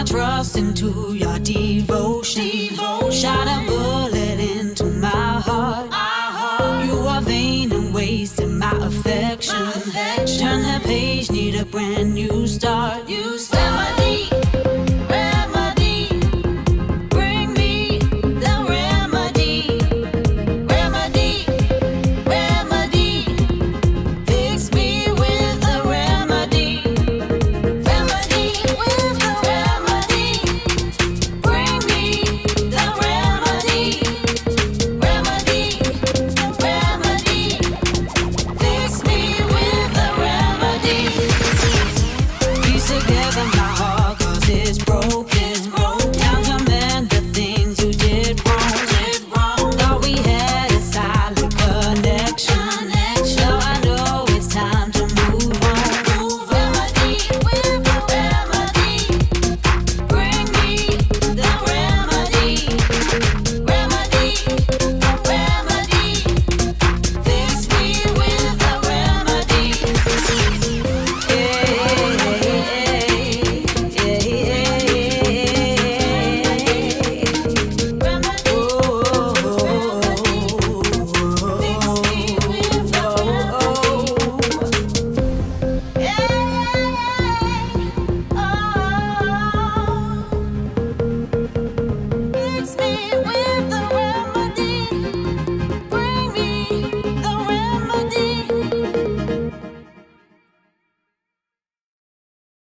trust into your devotion. Shot a bullet into my heart. You are vain and wasting my affection. Turn the page, need a brand new start.